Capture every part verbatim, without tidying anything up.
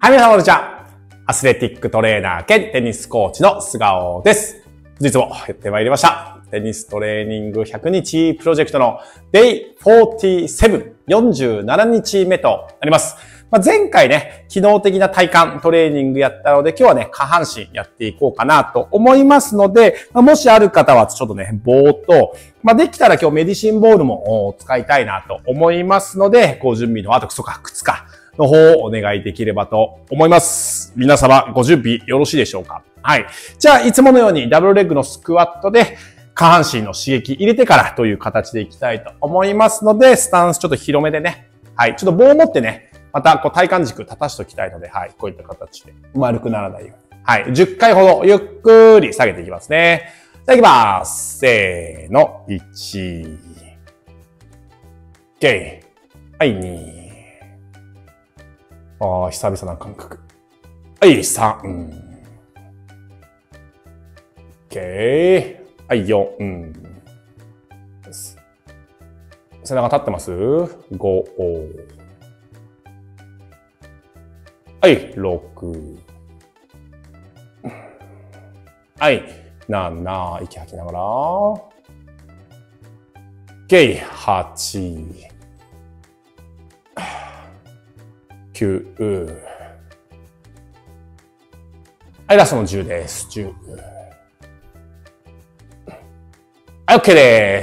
はい、皆さんこんにちは。アスレティックトレーナー兼テニスコーチの菅生です。本日もやってまいりました。テニストレーニングひゃくにちプロジェクトの デイよんじゅうなな、よんじゅうななにちめとなります。まあ、前回ね、機能的な体幹トレーニングやったので、今日はね、下半身やっていこうかなと思いますので、まあ、もしある方はちょっとね、ぼーっと、まあ、できたら今日メディシンボールも使いたいなと思いますので、ご準備の後、クソか、靴かの方をお願いできればと思います。皆様、ご準備よろしいでしょうか？はい。じゃあ、いつものようにダブルレッグのスクワットで、下半身の刺激入れてからという形でいきたいと思いますので、スタンスちょっと広めでね、はい。ちょっと棒を持ってね、また、こう、体幹軸立たしておきたいので、はい。こういった形で丸くならないように。はい。じゅっかいほどゆっくり下げていきますね。じゃあ、いきます。せーの。いち。OK。はい、に。ああ、久々な感覚。はい、さん。OK。はい、よん。背中立ってます？ ご。はい、ろく。はい、なな。息吐きながら。OK、はち。きゅう。はい、ラストのじゅうです。じゅう。はい、OK です。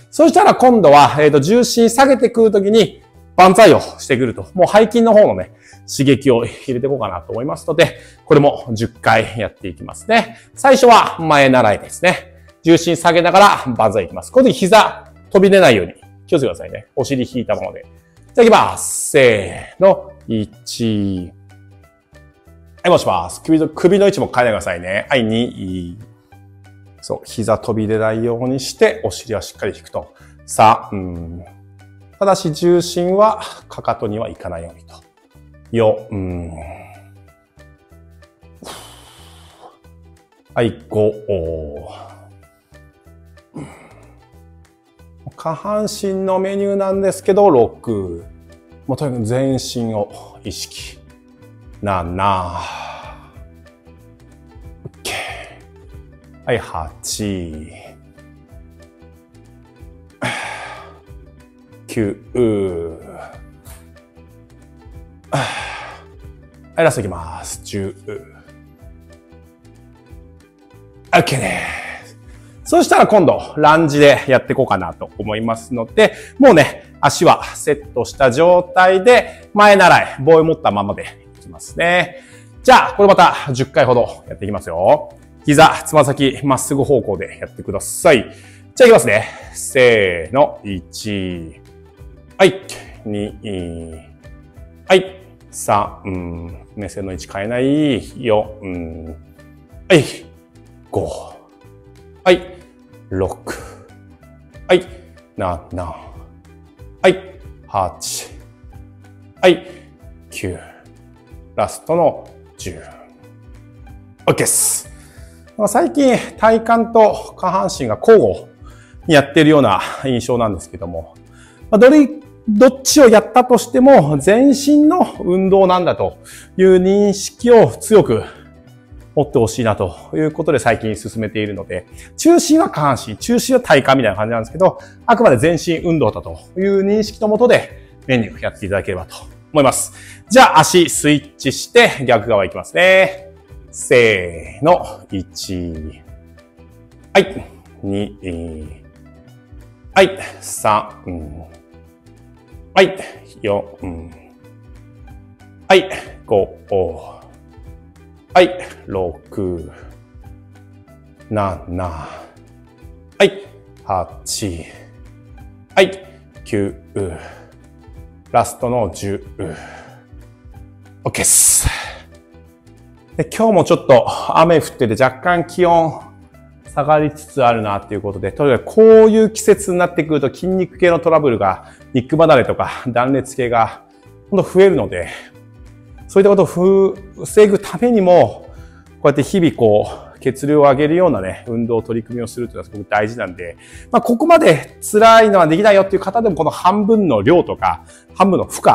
そしたら今度は、えっと、重心下げてくるときに、万歳をしてくると。もう背筋の方のね、刺激を入れていこうかなと思いますので、これもじゅっかいやっていきますね。最初は前習いですね。重心下げながら万歳いきます。この時膝飛び出ないように気をつけてくださいね。お尻引いたままで。じゃあいきます。せーの。いち。はい、戻します。首の、首の位置も変えないでくださいね。はい、に。そう、膝飛び出ないようにして、お尻はしっかり引くと。さん。ただし重心はかかとにはいかないようにと。よん。はい、ご。下半身のメニューなんですけど、ろく。もうとにかく全身を意識。なな。OK。はい、はち。きゅう。はい、ラストいきます。じゅう。OK です。そしたら今度、ランジでやっていこうかなと思いますので、もうね、足はセットした状態で、前習い、棒を持ったままでいきますね。じゃあ、これまたじゅっかいほどやっていきますよ。膝、つま先、まっすぐ方向でやってください。じゃあいきますね。せーの、いち。はい、に。はい、さん。目線の位置変えない。よん。はい、ご。はい、ろく。はい、なな。はい、はち。はい、きゅう。ラストのじゅう。OK です。最近、体幹と下半身が交互にやっているような印象なんですけども、どれ、どっちをやったとしても全身の運動なんだという認識を強く持ってほしいなということで最近進めているので、中心は下半身、中心は体幹みたいな感じなんですけど、あくまで全身運動だという認識のもとでメニューやっていただければと思います。じゃあ足スイッチして逆側いきますね。せーの、いち。はい、に。はい、さん。はい、よん。はい、ご。はい、ろく。なな。はい、はち。はい、きゅう。ラストのじゅう。OK です。で、今日もちょっと雨降ってて若干気温下がりつつあるなっていうことで、とにかくこういう季節になってくると筋肉系のトラブルが、肉離れとか断裂系がほんと増えるので、そういったことを防ぐためにも、こうやって日々こう、血流を上げるようなね、運動取り組みをするというのはすごく大事なんで、まあ、ここまで辛いのはできないよっていう方でも、この半分の量とか、半分の負荷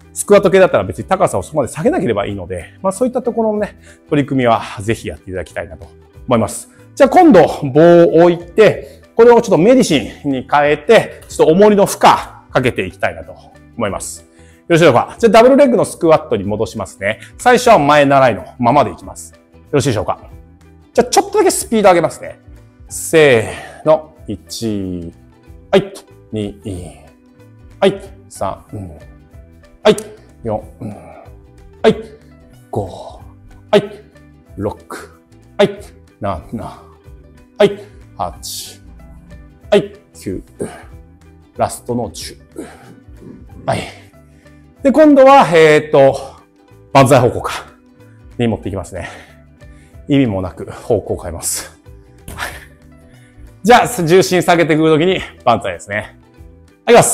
スクワット系だったら別に高さをそこまで下げなければいいので、まあそういったところのね、取り組みはぜひやっていただきたいなと思います。じゃあ今度棒を置いて、これをちょっとメディシンに変えて、ちょっと重りの負荷かけていきたいなと思います。よろしいでしょうか。じゃあダブルレッグのスクワットに戻しますね。最初は前習いのままでいきます。よろしいでしょうか。じゃあちょっとだけスピード上げますね。せーの。いち、はい。に、はい。さん、はい。よん、はい。ご、はい。ろく、はい。なな、はい。はち、はい。きゅう、ラストのじゅう。はい。で、今度は、えっと、万歳方向か。に持っていきますね。意味もなく方向を変えます。じゃあ、重心下げてくるときに、万歳ですね。はい、いきます。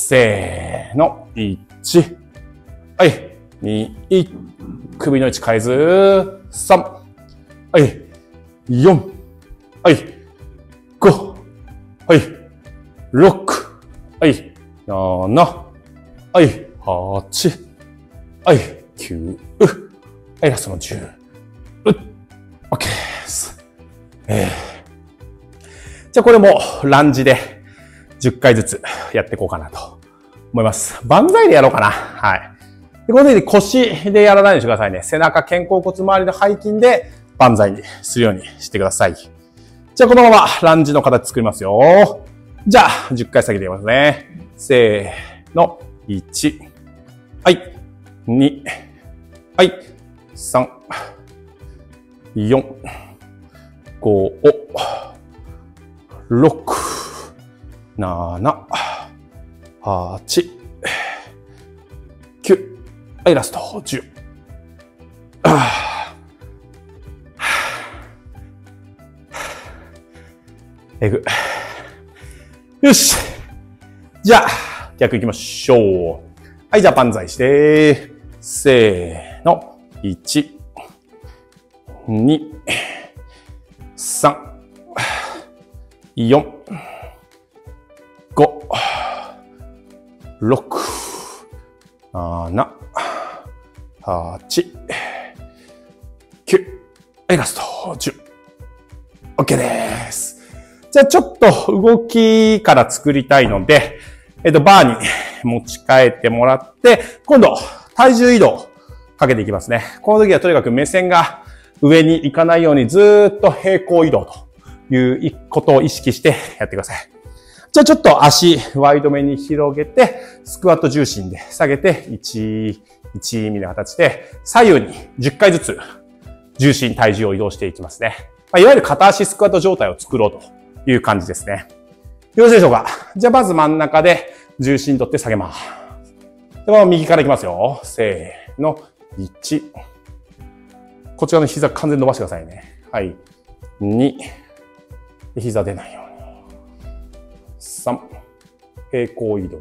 せーの。いち。はい。に。首の位置変えず。さん。はい。よん。はい。ご。はい。ろく。はい。なな。はい。はち。はい。きゅう。はい。ラストのじゅう。OK です。えー、じゃあこれもランジでじゅっかいずつやっていこうかなと思います。万歳でやろうかな。はい。でこの時に腰でやらないようにしてくださいね。背中、肩甲骨周りの背筋で万歳にするようにしてください。じゃあこのままランジの形作りますよ。じゃあじゅっかい下げていきますね。せーの。いち。はい。に。はい。さん。よん、ご、ろく、なな、はち、きゅう、はい、ラスト、じゅう。えぐ。よし。じゃあ、逆行きましょう。はい、じゃあ、万歳して、せーの、いち、に、さん、よん、ご、ろく、なな、はち、きゅう、はい、ラスト、じゅう。OK です。じゃあちょっと動きから作りたいので、えっと、バーに持ち替えてもらって、今度、体重移動かけていきますね。この時はとにかく目線が上に行かないようにずーっと平行移動ということを意識してやってください。じゃあちょっと足ワイドめに広げて、スクワット重心で下げて、いち、いちみたいな形で、左右にじゅっかいずつ重心、体重を移動していきますね。まあ、いわゆる片足スクワット状態を作ろうという感じですね。よろしいでしょうか。じゃあまず真ん中で重心取って下げます。では右からいきますよ。せーの。いち。こちらの膝完全に伸ばしてくださいね。はい。に。膝出ないように。さん。平行移動。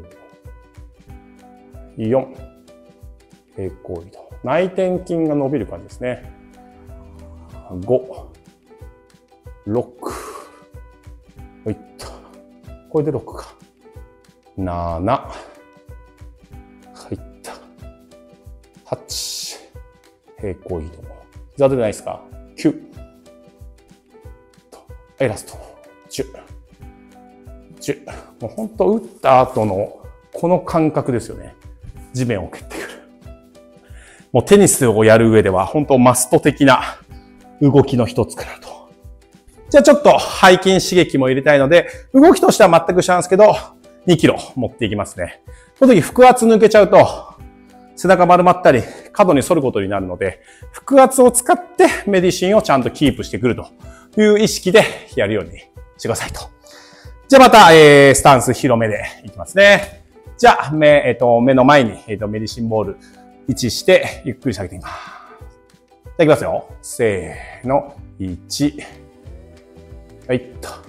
よん。平行移動。内転筋が伸びる感じですね。ご。ろく。ほいっと。これでろくか。なな。はいった。はち。平行移動。膝出ないですか ?きゅう。はい、ラスト。じゅう。じゅう。もうほんと打った後のこの感覚ですよね。地面を蹴ってくる。もうテニスをやる上では本当マスト的な動きの一つかなと。じゃあちょっと背筋刺激も入れたいので、動きとしては全く一緒なんですけど、にキロ持っていきますね。この時腹圧抜けちゃうと、背中丸まったり、角に反ることになるので、腹圧を使ってメディシンをちゃんとキープしてくるという意識でやるようにしてくださいと。じゃあまた、えー、スタンス広めでいきますね。じゃあ、目、えっと、目の前に、えっと、メディシンボール位置して、ゆっくり下げていきます。じゃあいきますよ。せーの。いち。はいっと。はい、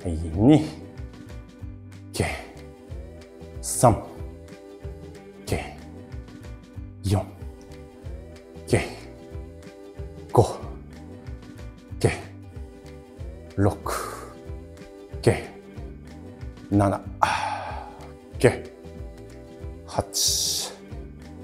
に。OK。さん。OK。よん。OK。ご。OK。ろく。OK。なな。OK。はち。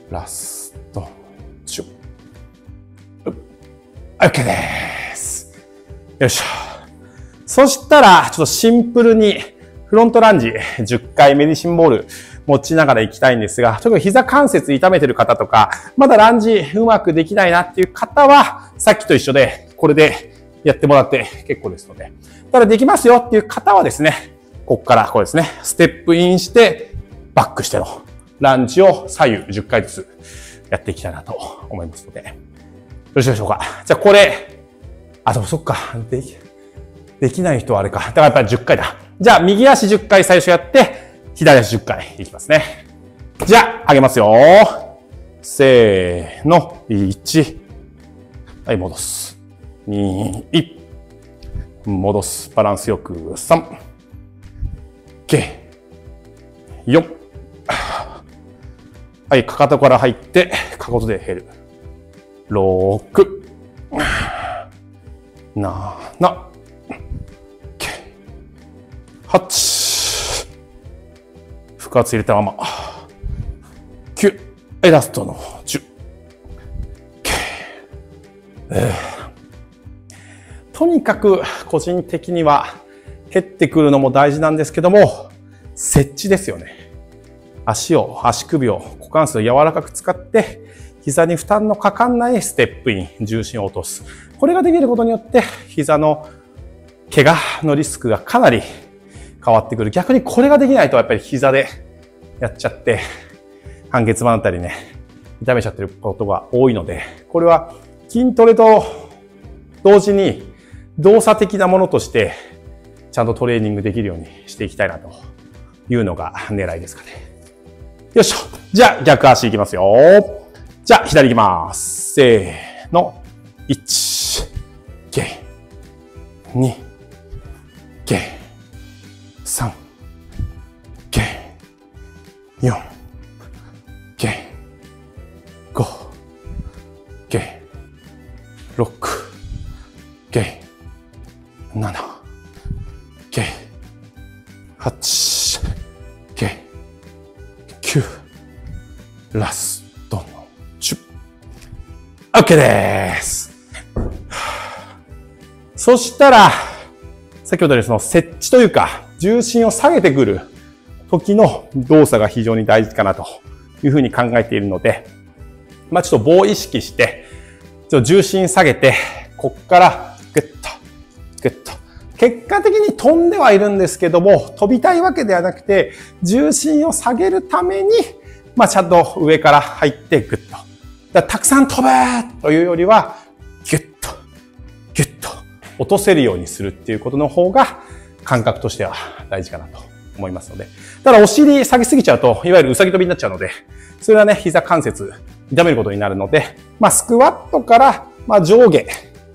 ラスト、チュッ。OK です。よいしょ。そしたら、ちょっとシンプルにフロントランジじゅっかいメディシンボール持ちながら行きたいんですが、特に膝関節痛めてる方とか、まだランジうまくできないなっていう方は、さっきと一緒で、これでやってもらって結構ですので。ただできますよっていう方はですね、ここからこうですね、ステップインして、バックしてのランジを左右じゅっかいずつやっていきたいなと思いますので。よろしいでしょうか。じゃあこれ、あ、でもそっか。でき、できない人はあれか。だからやっぱりじゅっかいだ。じゃあ右足じゅっかい最初やって、左足じゅっかいいきますね。じゃあ、上げますよ。せーの。いち。はい、戻す。に、戻す。バランスよく。さん。け。よん。はい、かかとから入って、かかとで減る。ろく。なな。け。はち。腹圧入れたまま。きゅう。ラストのじゅう。えー、とにかく個人的には減ってくるのも大事なんですけども、接地ですよね。足を、足首を股関節を柔らかく使って、膝に負担のかかんないステップイン、重心を落とす。これができることによって、膝の怪我のリスクがかなり変わってくる。逆にこれができないとやっぱり膝でやっちゃって、半月板あたりね、痛めちゃってることが多いので、これは筋トレと同時に動作的なものとしてちゃんとトレーニングできるようにしていきたいなというのが狙いですかね。よいしょ。じゃあ逆足いきますよ。じゃあ左いきます。せーの。いち、ゲイ、に、ゲイ、さん、ゲイ、よん、ゲイ、ご、ゲイ、ろく、ゲイ、なな、ゲイ、はち、ゲイ、きゅう、ラストのじゅう。OK です。そしたら、先ほどのその接地というか、重心を下げてくる時の動作が非常に大事かなというふうに考えているので、まあちょっと棒を意識して、ちょっと重心下げて、こっからグッと、グッと。結果的に飛んではいるんですけども、飛びたいわけではなくて、重心を下げるために、まあちゃんと上から入ってグッと。だからたくさん飛べというよりは、ギュッと、ギュッと落とせるようにするっていうことの方が、感覚としては大事かなと思いますので。ただお尻下げすぎちゃうと、いわゆるうさぎ跳びになっちゃうので、それはね、膝関節痛めることになるので、まあスクワットから、まあ上下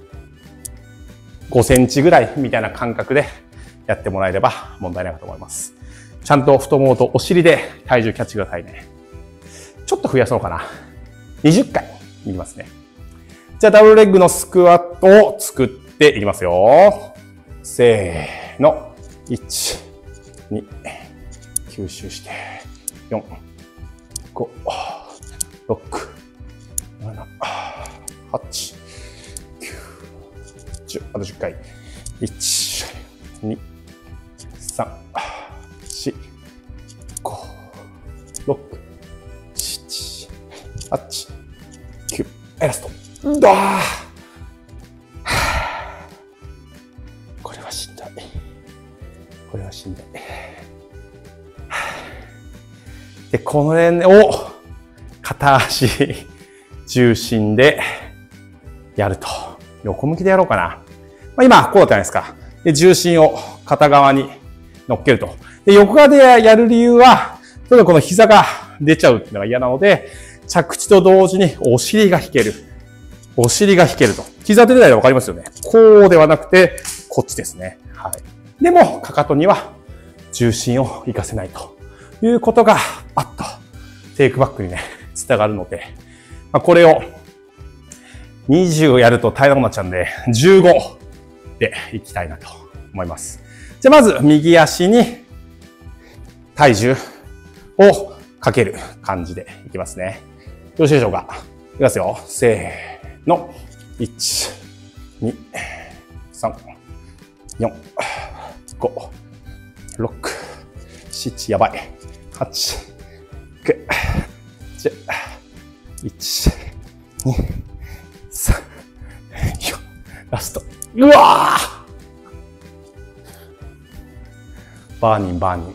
ごセンチぐらいみたいな感覚でやってもらえれば問題ないかと思います。ちゃんと太ももとお尻で体重キャッチくださいね。ちょっと増やそうかな。にじゅっかいいきますね。じゃあダブルレッグのスクワットを作っていきますよ。せーの。いち、に、吸収して、よん、ご、ろく、なな、はち、きゅう、じゅう、あとじゅっかい。いち、に、さん、よん、ご、ろく、しち、はち、きゅう、はい、ラスト。うわーこれはしんどい。これはしんどい。で、この辺を片足重心でやると。横向きでやろうかな。まあ、今、こうだったじゃないですか。で、重心を片側に乗っけると。で、横側でやる理由は、ちょっとこの膝が出ちゃうっていうのが嫌なので、着地と同時にお尻が引ける。お尻が引けると。膝出てないの分かりますよね。こうではなくて、こっちですね。はい。でも、かかとには重心を活かせないということが、パッとテイクバックにね、つながるので、まあ、これをにじゅうやると大変なことになっちゃうんで、じゅうごでいきたいなと思います。じゃあまず、右足に体重をかける感じでいきますね。 ろしいでしょうか。いきますよ。せーの。いち、に、さん、よん、ご、ろく、なな、やばい。はち、きゅう、じゅう、いち、に、さん、よん、ラスト。うわーバーニン、バーニン。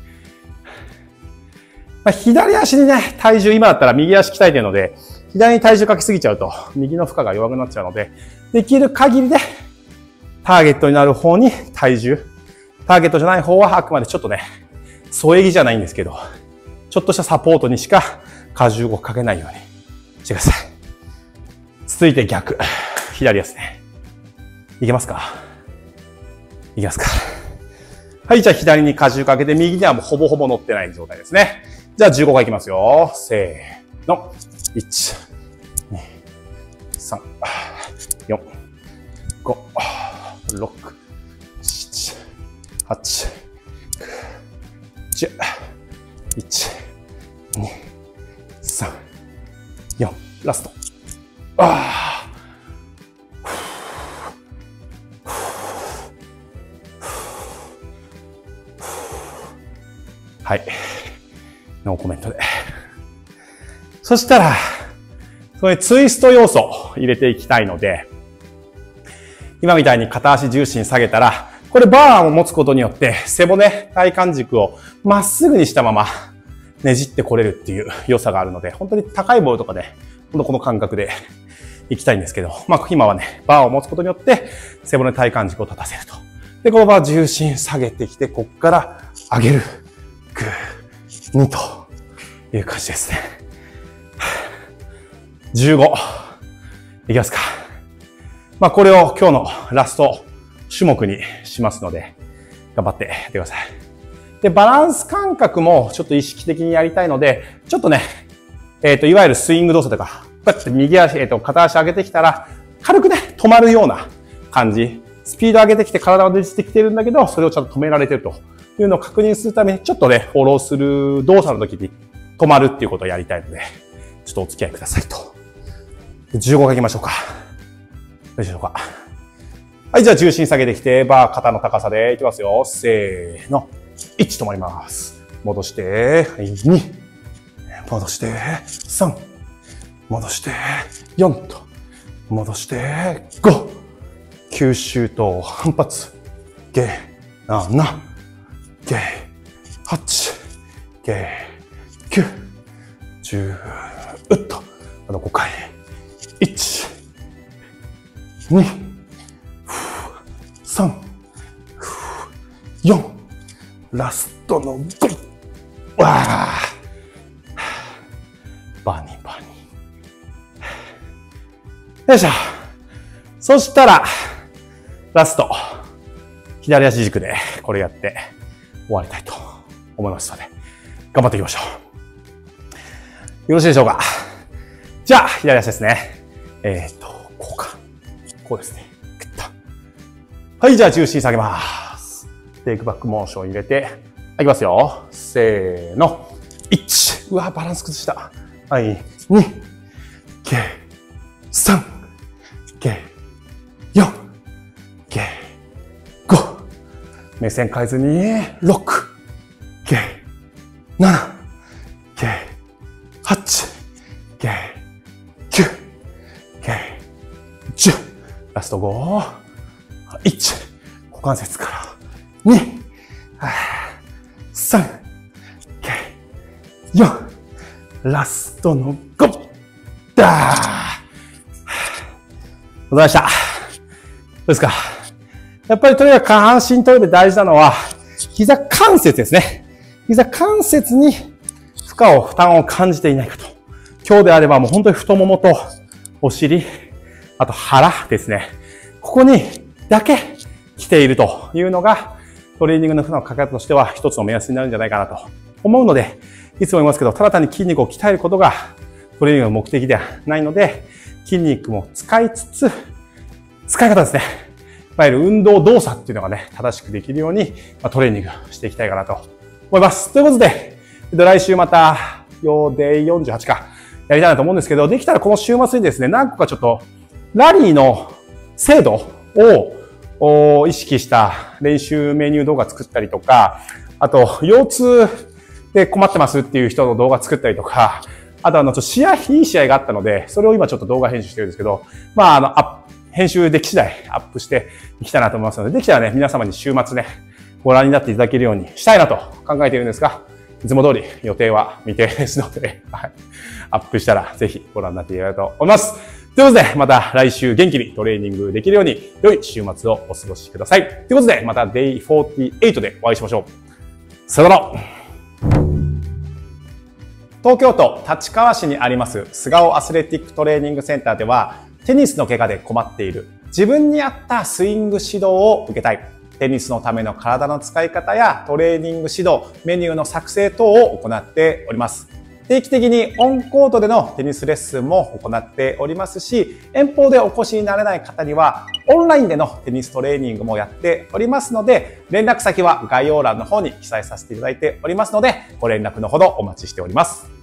まあ、左足にね、体重、今だったら右足鍛えてるので、左に体重かけすぎちゃうと、右の負荷が弱くなっちゃうので、できる限りで、ターゲットになる方に体重、ターゲットじゃない方はあくまでちょっとね、添え木じゃないんですけど、ちょっとしたサポートにしか荷重をかけないようにしてください。続いて逆。左足ね。いけますか？いけますか？はい、じゃあ左に荷重かけて、右にはもうほぼほぼ乗ってない状態ですね。じゃあじゅうごかいいきますよ。せーの。いち、に、さん、よん、ご、ろく、なな、はち、きゅう、じゅう、いち、に、さん、よん、ラスト。あはい。ノーコメントで。そしたら、それツイスト要素を入れていきたいので、今みたいに片足重心下げたら、これバーを持つことによって背骨、体幹軸をまっすぐにしたままねじってこれるっていう良さがあるので、本当に高いボールとかで、このこの感覚でいきたいんですけど、まあ今はね、バーを持つことによって背骨、体幹軸を立たせると。で、このバー重心下げてきて、こっから上げる。ぐー、にという感じですね。じゅうご。いきますか。まあこれを今日のラスト種目にしますので、頑張ってやってください。で、バランス感覚もちょっと意識的にやりたいので、ちょっとね、えっと、いわゆるスイング動作とか、こうやって右足、えっと、片足上げてきたら、軽くね、止まるような感じ。スピード上げてきて体は出てきてるんだけど、それをちゃんと止められてるというのを確認するために、ちょっとね、フォローする動作の時に止まるっていうことをやりたいので、ちょっとお付き合いくださいと。じゅうごかい行きましょうか。どうでしょうか。はい、じゃあ重心下げてきて、バー肩の高さでいきますよ。せーの。いち止まります。戻して、はい、に。戻して、さん。戻して、よんと。戻して、ご。吸収と反発。ゲー、なな。ゲー、はち。ゲー、きゅう。じゅう。うっと。あとごかい。いち。に。さん。よん。ラストのご。わあ。バーニーバーニー。よいしょ。そしたら、ラスト。左足軸でこれやって終わりたいと思いますので、頑張っていきましょう。よろしいでしょうか。じゃあ、左足ですね。えっと、こうか。こうですね。グッと。はい、じゃあ重心下げます。テイクバックモーション入れて、いきますよ。せーの。いち。うわ、バランス崩した。はい。に。ゲー。さん。ゲー。よん。ゲー。ご。目線変えずに、ろく。ゲー。なな。ゲー。はち。ゲー。きゅう。ゲー。じゅう。ラストご。いち。股関節から。に。さん。ゲー。よん。ラストのご。だー。ございました。どうですか？やっぱりとにかく下半身トイレ大事なのは、膝関節ですね。膝関節に負荷を、負担を感じていないかと。今日であればもう本当に太ももとお尻、あと腹ですね。ここにだけ来ているというのが、トレーニングの負荷のかけ方としては一つの目安になるんじゃないかなと思うので、いつも言いますけど、ただ単に筋肉を鍛えることがトレーニングの目的ではないので、筋肉も使いつつ、使い方ですね。いわゆる運動動作っていうのがね、正しくできるようにトレーニングしていきたいかなと思います。ということで、来週また、デイよんじゅうはちか、 やりたいなと思うんですけど、できたらこの週末にですね、何個かちょっとラリーの精度を意識した練習メニュー動画作ったりとか、あと、腰痛で困ってますっていう人の動画作ったりとか、あとあの、ちょっと試合、いい試合があったので、それを今ちょっと動画編集してるんですけど、まあ、あの、アップ編集でき次第アップしていきたいなと思いますので、できたらね、皆様に週末ね、ご覧になっていただけるようにしたいなと考えているんですが、いつも通り予定は未定ですので、はい、アップしたらぜひご覧になっていただけたらと思います。ということで、また来週元気にトレーニングできるように、良い週末をお過ごしください。ということで、また デイよんじゅうはち でお会いしましょう。さよなら。東京都立川市にあります菅生アスレティックトレーニングセンターでは、テニスの怪我で困っている、自分に合ったスイング指導を受けたい、テニスのための体の使い方やトレーニング指導、メニューの作成等を行っております。定期的にオンコートでのテニスレッスンも行っておりますし、遠方でお越しになれない方にはオンラインでのテニストレーニングもやっておりますので、連絡先は概要欄の方に記載させていただいておりますので、ご連絡のほどお待ちしております。